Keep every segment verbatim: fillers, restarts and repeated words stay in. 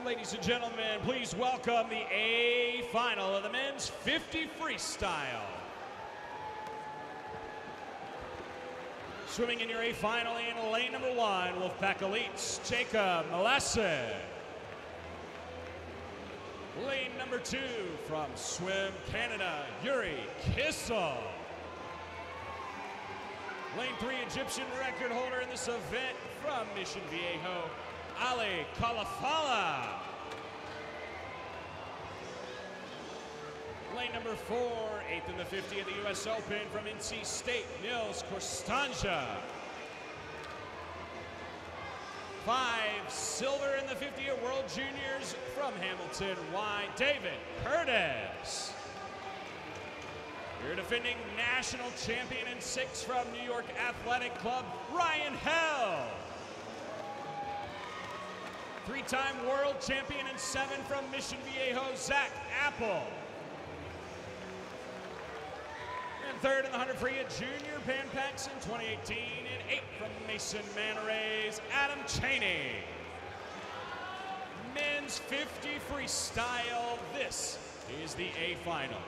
ladies and gentlemen, please welcome the A final of the men's fifty freestyle. Swimming in your A final in lane number one, Wolfpack Elites, Jacob Melasse. Lane number two, from Swim Canada, Yuri Kissel. Lane three, Egyptian record holder in this event from Mission Viejo, Ali Kalafala. Lane number four, eighth in the fifty of the U S Open from N C State, Nyls Korstanje. Five, silver in the fifty of World Juniors from Hamilton, Y, David Curtis. Your defending national champion in six from New York Athletic Club, Ryan Hell. Three-time world champion in seven from Mission Viejo, Zach Apple. And third in the one hundred free at Junior Pan Packs in twenty eighteen, and eight from Mason Manarays, Adam Cheney. Men's fifty freestyle, this is the A final.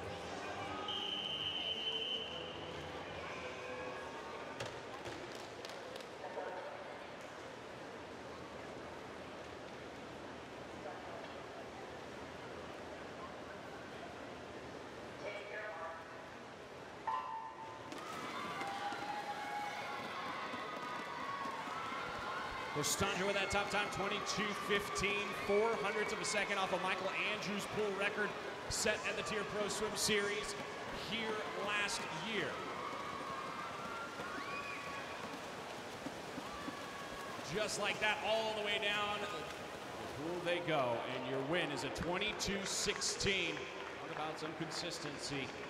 Korstanje with that top time, twenty-two fifteen, four hundredths of a second off of Michael Andrews' pool record set at the T Y R Pro Swim Series here last year. Just like that, all the way down the pool they go, and your win is a twenty-two sixteen. Talk about some consistency.